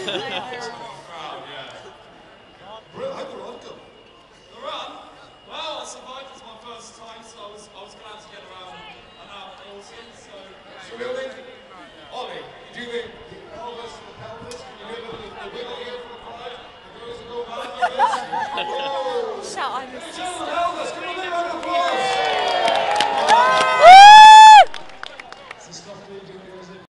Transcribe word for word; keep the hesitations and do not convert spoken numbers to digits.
Brilliant. How the run go? The run? Well, I survived. It's my first time, so I was, I was glad to get around and out awesome. So, So we'll think, Ollie, you do the pelvis for the pelvis, you do the, the wiggle here for the crowd, the girls will go back like this. Whoa! Shout, I'm Can you tell the pelvis? Give them a big round of applause!